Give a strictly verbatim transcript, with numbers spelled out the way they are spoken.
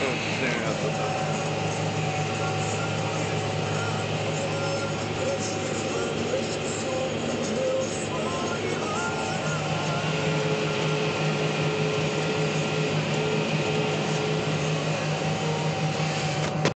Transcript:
の時代があったんだ。